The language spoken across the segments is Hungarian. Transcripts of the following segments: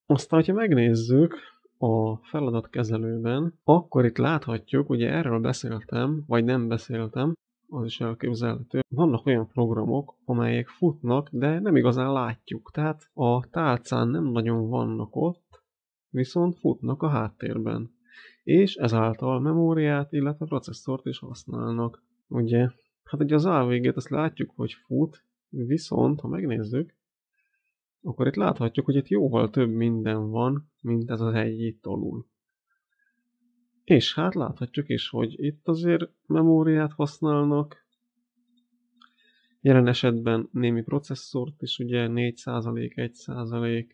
Aztán, hogyha megnézzük a feladatkezelőben, akkor itt láthatjuk, ugye erről beszéltem, vagy nem beszéltem, az is elképzelhető. Vannak olyan programok, amelyek futnak, de nem igazán látjuk. Tehát a tálcán nem nagyon vannak ott, viszont futnak a háttérben. És ezáltal memóriát, illetve processzort is használnak. Ugye? Hát ugye az AVG-t azt látjuk, hogy fut, viszont ha megnézzük, akkor itt láthatjuk, hogy itt jóval több minden van, mint ez az egy itt alul. És hát láthatjuk is, hogy itt azért memóriát használnak, jelen esetben némi processzort is, ugye 4%, 1%.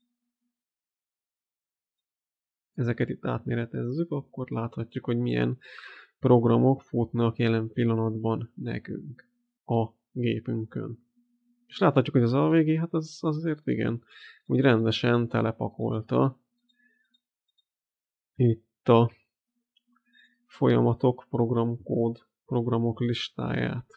Ezeket itt átméretezzük, akkor láthatjuk, hogy milyen programok futnak jelen pillanatban nekünk a gépünkön. És láthatjuk, hogy az AVG, hát az azért igen, úgy rendesen telepakolta itt a folyamatok, programkód, programok listáját.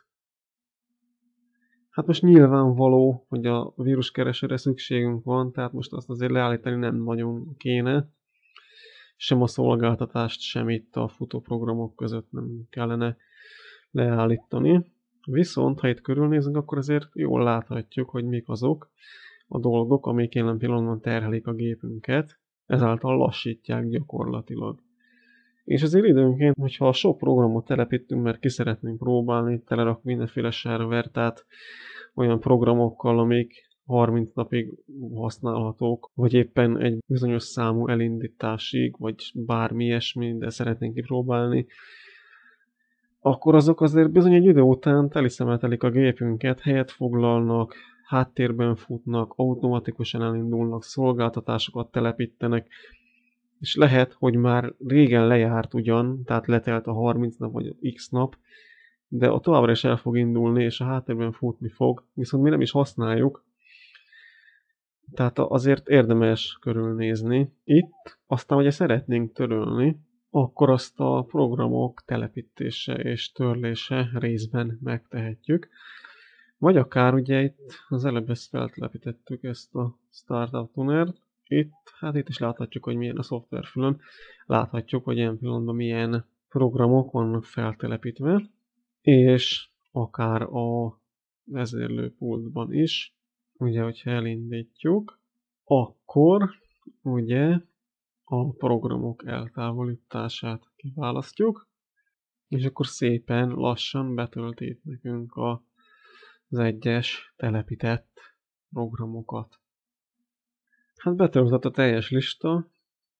Hát most nyilvánvaló, hogy a víruskeresőre szükségünk van, tehát most azt azért leállítani nem nagyon kéne. Sem a szolgáltatást, sem itt a futóprogramok között nem kellene leállítani. Viszont, ha itt körülnézünk, akkor azért jól láthatjuk, hogy mik azok a dolgok, amik jelen pillanatban terhelik a gépünket, ezáltal lassítják gyakorlatilag. És azért időnként, hogyha sok programot telepítünk, mert ki szeretnénk próbálni, telerak mindenféle servert, olyan programokkal, amik 30 napig használhatók, vagy éppen egy bizonyos számú elindításig, vagy bármi ilyesmi, de szeretnénk kipróbálni, akkor azok azért bizony egy idő után teliszemeltelik a gépünket, helyet foglalnak, háttérben futnak, automatikusan elindulnak, szolgáltatásokat telepítenek, és lehet, hogy már régen lejárt ugyan, tehát letelt a 30 nap vagy x nap, de a továbbra is el fog indulni, és a háttérben futni fog, viszont mi nem is használjuk, tehát azért érdemes körülnézni. Itt aztán, hogyha szeretnénk törölni, akkor azt a programok telepítése és törlése részben megtehetjük. Vagy akár ugye itt az előbb ezt feltelepítettük, ezt a Startup Tunert. Itt is láthatjuk, hogy milyen a szoftverfülön. Láthatjuk, hogy ilyen pillanatban milyen programok vannak feltelepítve, és akár a vezérlőpultban is. Ugye, hogyha elindítjuk, akkor ugye a programok eltávolítását kiválasztjuk, és akkor szépen lassan betölti nekünk az egyes telepített programokat. Hát betöltött a teljes lista.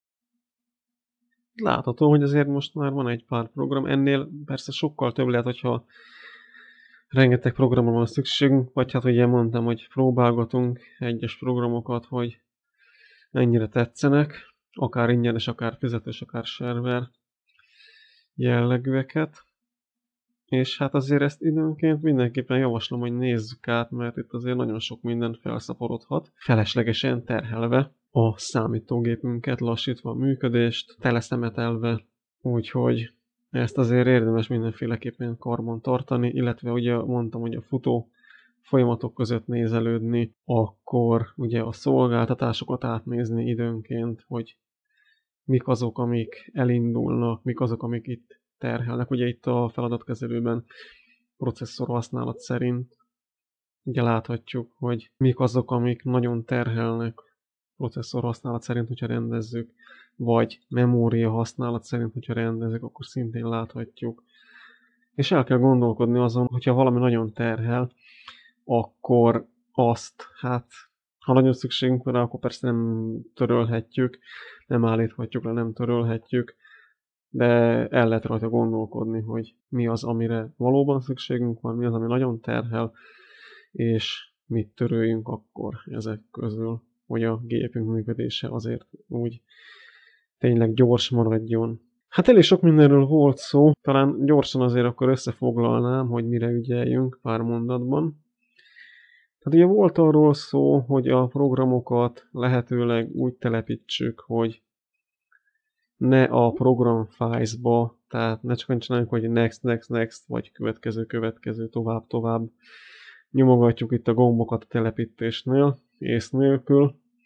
Látható, hogy azért most már van egy pár program, ennél persze sokkal több lehet, hogyha rengeteg programra van szükségünk, vagy hát ugye mondtam, hogy próbálgatunk egyes programokat, hogy mennyire tetszenek, akár ingyenes, akár fizetős, akár server jellegűeket. És hát azért ezt időnként mindenképpen javaslom, hogy nézzük át, mert itt azért nagyon sok minden felszaporodhat, feleslegesen terhelve a számítógépünket, lassítva a működést, teleszemetelve, úgyhogy ezt azért érdemes mindenféleképpen karban tartani, illetve ugye mondtam, hogy a futó folyamatok között nézelődni, akkor ugye a szolgáltatásokat átnézni időnként, hogy mik azok, amik elindulnak, mik azok, amik itt terhelnek. Ugye itt a feladatkezelőben processzor használat szerint ugye láthatjuk, hogy mik azok, amik nagyon terhelnek processzor használat szerint, hogyha rendezzük, vagy memória használat szerint, hogyha rendezzük, akkor szintén láthatjuk. És el kell gondolkodni azon, hogyha valami nagyon terhel, akkor azt, ha nagyon szükségünk van rá, akkor persze nem törölhetjük, nem állíthatjuk le, nem törölhetjük, de el lehet rajta gondolkodni, hogy mi az, amire valóban szükségünk van, mi az, ami nagyon terhel, és mit töröljünk akkor ezek közül, hogy a gépünk működése azért úgy tényleg gyors maradjon. Hát elég sok mindenről volt szó, talán gyorsan azért akkor összefoglalnám, hogy mire ügyeljünk pár mondatban. Tehát ugye volt arról szó, hogy a programokat lehetőleg úgy telepítsük, hogy ne a program files-ba, tehát ne csak csináljuk, hogy next, next, next, vagy következő, következő, tovább, tovább. Nyomogatjuk itt a gombokat a telepítésnél, ész nélkül,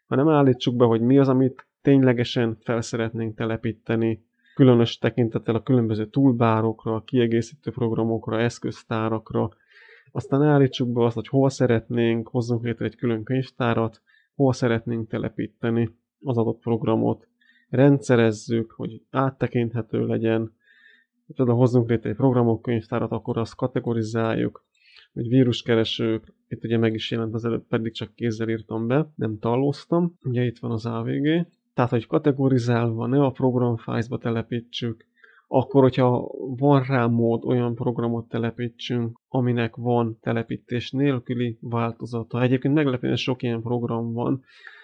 hanem állítsuk be, hogy mi az, amit ténylegesen fel szeretnénk telepíteni, különös tekintettel a különböző toolbarokra, kiegészítő programokra, eszköztárakra. Aztán állítsuk be azt, hogy hol szeretnénk, hozzunk létre egy külön könyvtárat, hol szeretnénk telepíteni az adott programot, rendszerezzük, hogy áttekinthető legyen, például hozzunk létre egy programok könyvtárat, akkor azt kategorizáljuk, hogy víruskeresők, itt ugye meg is jelent az előbb, pedig csak kézzel írtam be, nem tallóztam, ugye itt van az AVG, tehát hogy kategorizálva ne a program files-ba telepítsük, akkor, hogyha van rá mód, olyan programot telepítsünk, aminek van telepítés nélküli változata. Egyébként meglepően sok ilyen program van,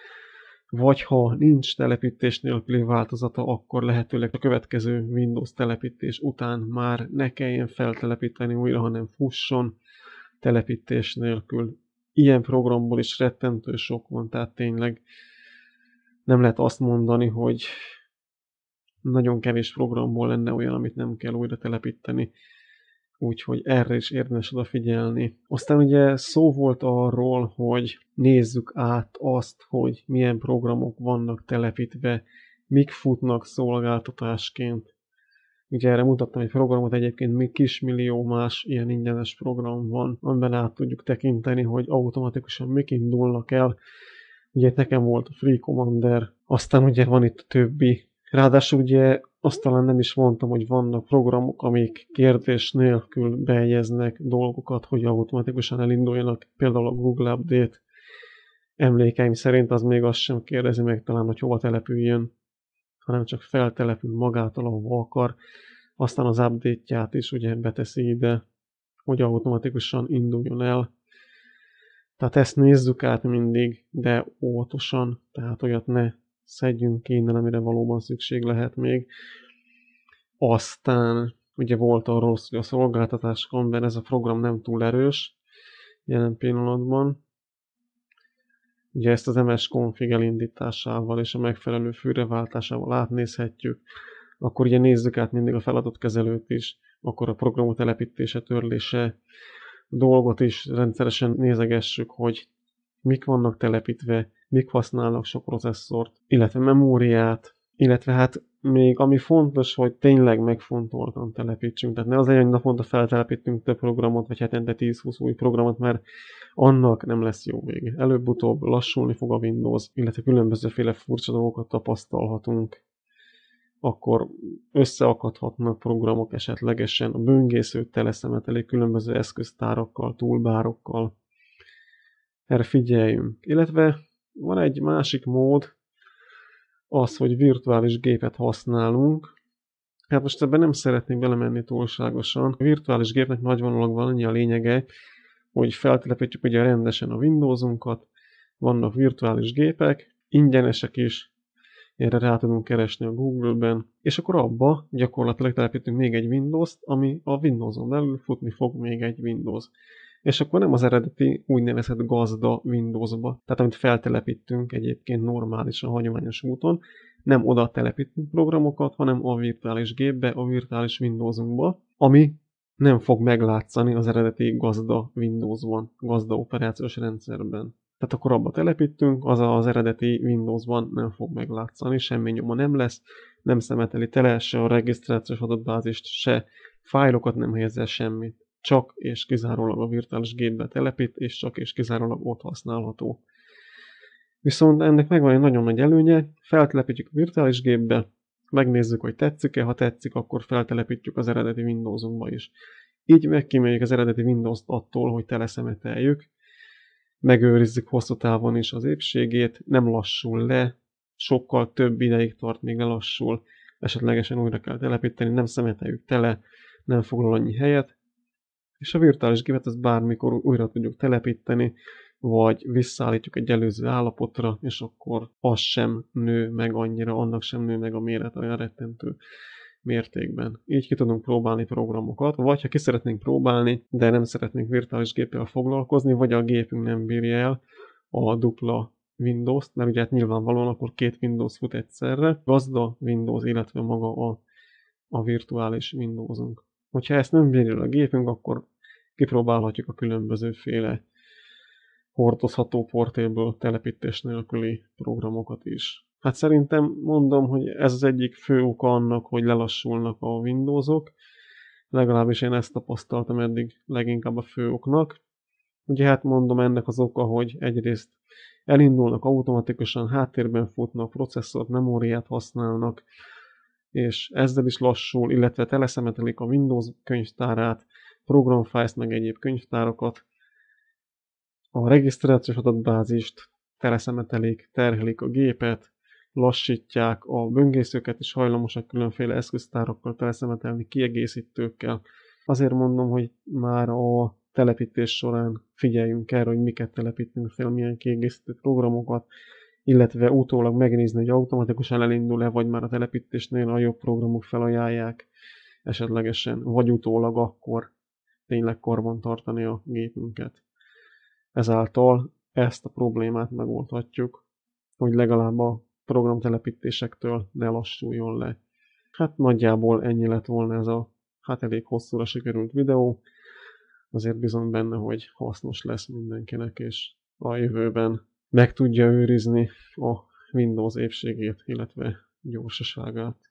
vagy ha nincs telepítés nélküli változata, akkor lehetőleg a következő Windows telepítés után már ne kelljen feltelepíteni újra, hanem fusson telepítés nélkül. Ilyen programból is rettentő sok van, tehát tényleg nem lehet azt mondani, hogy nagyon kevés programból lenne olyan, amit nem kell újra telepíteni. Úgyhogy erre is érdemes odafigyelni. Aztán ugye szó volt arról, hogy nézzük át azt, hogy milyen programok vannak telepítve, mik futnak szolgáltatásként. Ugye erre mutattam egy programot, egyébként még kismillió más ilyen ingyenes program van, amiben át tudjuk tekinteni, hogy automatikusan mik indulnak el. Ugye nekem volt a Free Commander, aztán ugye van itt a többi. Ráadásul ugye azt talán nem is mondtam, hogy vannak programok, amik kérdés nélkül bejegyeznek dolgokat, hogy automatikusan elinduljanak, például a Google Update. Emlékeim szerint az még azt sem kérdezi meg talán, hogy hova települjön, hanem csak feltelepül magától, ahova akar. Aztán az update-ját is ugye beteszi ide, hogy automatikusan induljon el. Tehát ezt nézzük át mindig, de óvatosan, tehát olyat ne szedjünk ki innen, amire valóban szükség lehet még. Aztán ugye volt arról, hogy a szolgáltatásokon ez a program nem túl erős jelen pillanatban. Ugye ezt az MS config elindításával és a megfelelő fülreváltásával átnézhetjük. Akkor ugye nézzük át mindig a feladatkezelőt is, akkor a programok telepítése, törlése dolgot is rendszeresen nézegessük, hogy mik vannak telepítve, mik használnak sok processzort, illetve memóriát, illetve hát még ami fontos, hogy tényleg megfontoltan telepítsünk. Tehát ne az legyen, hogy naponta feltelepítünk több programot, vagy hetente 10-20 új programot, mert annak nem lesz jó vége. Előbb-utóbb lassulni fog a Windows, illetve különbözőféle furcsa dolgokat tapasztalhatunk. Akkor összeakadhatnak programok esetlegesen, a böngészőt teleszemeteli különböző eszköztárakkal, toolbarokkal. Erre figyeljünk. Illetve van egy másik mód, az, hogy virtuális gépet használunk. Hát most ebben nem szeretnék belemenni túlságosan. A virtuális gépnek nagyvonalak van annyi a lényege, hogy feltelepítjük ugye rendesen a Windowsunkat, vannak virtuális gépek, ingyenesek is, erre rá tudunk keresni a Google-ben, és akkor abba gyakorlatilag telepítünk még egy Windows-t, ami a Windows-on belül futni fog még egy Windows. És akkor nem az eredeti úgynevezett gazda Windows-ba, tehát amit feltelepítünk egyébként normálisan, hagyományos úton, nem oda telepítünk programokat, hanem a virtuális gépbe, a virtuális Windows-unkba, ami nem fog meglátszani az eredeti gazda Windows-ban, gazda operációs rendszerben. Tehát akkor abba telepítünk, az eredeti Windowsban nem fog meglátszani, semmi nyoma nem lesz, nem szemeteli tele se a regisztrációs adatbázist, se fájlokat nem helyez semmit. Csak és kizárólag a virtuális gépbe telepít, és csak és kizárólag ott használható. Viszont ennek megvan egy nagyon nagy előnye, feltelepítjük a virtuális gépbe, megnézzük, hogy tetszik-e, ha tetszik, akkor feltelepítjük az eredeti Windowsunkba is. Így megkíméljük az eredeti Windows-t attól, hogy teleszemeteljük, megőrizzük hosszú távon is az épségét, nem lassul le, sokkal több ideig tart, még lelassul, esetlegesen újra kell telepíteni, nem szemeteljük tele, nem foglal annyi helyet, és a virtuális gépet ezt bármikor újra tudjuk telepíteni, vagy visszaállítjuk egy előző állapotra, és akkor az sem nő meg annyira, annak sem nő meg a méret olyan rettentő mértékben. Így ki tudunk próbálni programokat, vagy ha ki szeretnénk próbálni, de nem szeretnénk virtuális géppel foglalkozni, vagy a gépünk nem bírja el a dupla Windows-t, mert ugye hát nyilvánvalóan akkor két Windows fut egyszerre, gazda Windows, illetve maga a virtuális Windowsunk. Hogyha ezt nem bírja a gépünk, akkor kipróbálhatjuk a különbözőféle hordozható portable telepítés nélküli programokat is. Hát szerintem mondom, hogy ez az egyik fő oka annak, hogy lelassulnak a Windowsok, legalábbis én ezt tapasztaltam eddig leginkább a fő oknak. Ugye hát mondom, ennek az oka, hogy egyrészt elindulnak automatikusan, háttérben futnak, processzort, memóriát használnak, és ezzel is lassul, illetve teleszemetelik a Windows könyvtárát, programfiles meg egyéb könyvtárakat, a regisztrációs adatbázist teleszemetelik, terhelik a gépet, lassítják, a böngészőket is hajlamosak különféle eszköztárakkal teleszemetelni, kiegészítőkkel. Azért mondom, hogy már a telepítés során figyeljünk erre, hogy miket telepítünk fel, milyen kiegészítő programokat, illetve utólag megnézni, hogy automatikusan elindul-e, vagy már a telepítésnél a jobb programok felajánlják esetlegesen, vagy utólag akkor tényleg karban tartani a gépünket. Ezáltal ezt a problémát megoldhatjuk, hogy legalább a programtelepítésektől ne lassuljon le. Hát nagyjából ennyi lett volna ez a elég hosszúra sikerült videó. Azért bizony benne, hogy hasznos lesz mindenkinek, és a jövőben meg tudja őrizni a Windows épségét, illetve gyorsaságát.